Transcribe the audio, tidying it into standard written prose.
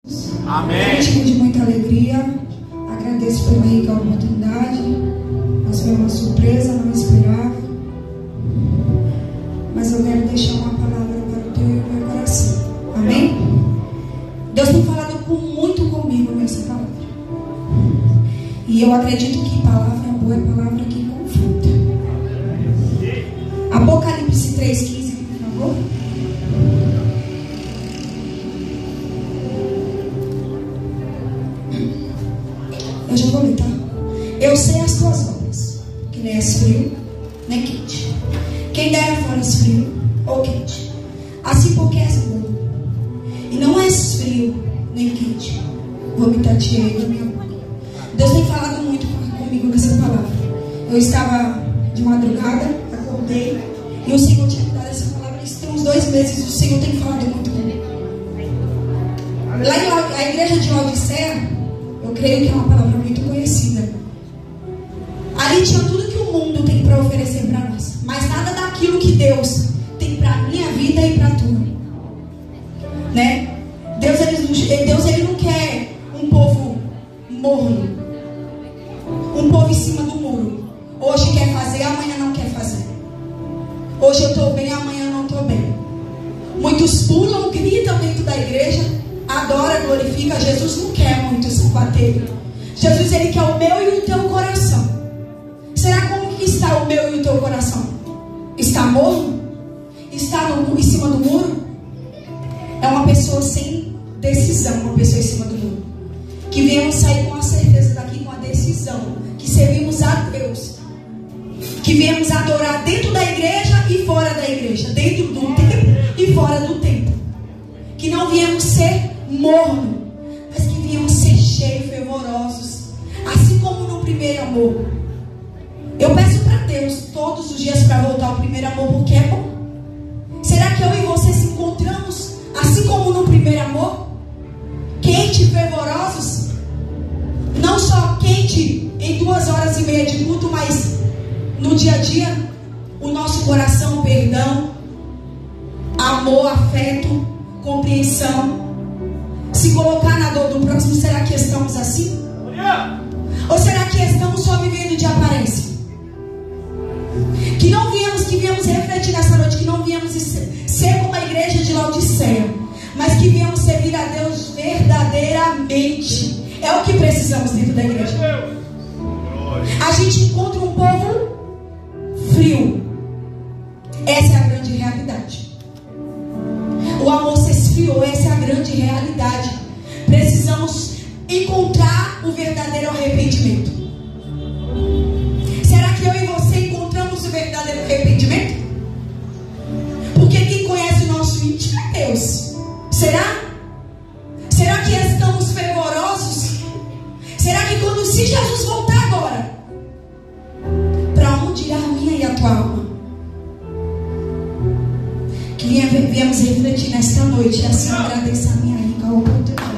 Amém. É motivo de muita alegria. Agradeço pela rica oportunidade. Mas foi uma surpresa, não esperava. Mas eu quero deixar uma palavra para o teu e o meu coração. Amém? Deus tem falado muito comigo nessa palavra. E eu acredito que palavra boa é palavra que confronta. Apocalipse 3,15, por favor. Eu já vou ler, tá? Eu sei as tuas obras, que nem és frio, nem quente. Quem dera foras frio ou quente. Assim porque és bom, e não és frio, nem quente, vomitar-te-ei da minha boca. Deus tem falado muito comigo nessa palavra. Eu estava de madrugada, acordei, e o Senhor tinha me dado essa palavra. Isso tem uns 2 meses, o Senhor tem falado muito comigo. Lá em a igreja de Laodiceia, eu creio que é uma palavra muito conhecida. Ali tinha tudo que o mundo tem para oferecer para nós, mas nada daquilo que Deus tem para a minha vida e para a tua, né? Deus ele não quer um povo morno, um povo em cima do muro. Hoje quer fazer, amanhã não quer fazer. Hoje eu estou bem, amanhã eu não estou bem. Muitos pulam, gritam dentro da igreja, adora, glorifica. Jesus não quer muitos bater. Jesus, ele quer o meu e o teu coração. Será como que está o meu e o teu coração? Está morno? Está em cima do muro? É uma pessoa sem decisão, uma pessoa em cima do muro. Que viemos sair com a certeza daqui, com a decisão, que servimos a Deus, que viemos adorar dentro da igreja e fora da igreja, dentro do templo e fora do templo. Que não viemos ser morno, mas que viemos ser cheios, fervorosos, assim como no primeiro amor. Eu peço para Deus todos os dias para voltar ao primeiro amor, porque é bom. Será que eu e você se encontramos assim como no primeiro amor? Quente e fervorosos? Não só quente em 2 horas e meia de culto, mas no dia a dia, o nosso coração, perdão, amor, afeto, compreensão. Se colocar na dor do próximo, será que estamos assim? Ou será que estamos só vivendo de aparência? Que viemos refletir nessa noite, que não viemos ser como a igreja de Laodiceia, mas que viemos servir a Deus verdadeiramente. É o que precisamos dentro da igreja. A gente encontra um povo frio. Essa é a grande realidade. O amor se esfriou, essa é a grande realidade. Precisamos encontrar o verdadeiro arrependimento. Será que eu e você encontramos o verdadeiro arrependimento? Porque quem conhece o nosso íntimo é Deus. Será? Será que estamos fervorosos? Será que quando se Jesus voltar agora, para onde irá a minha e a tua alma? Que viemos refletir nesta noite e assim agradecer a minha rica oportunidade.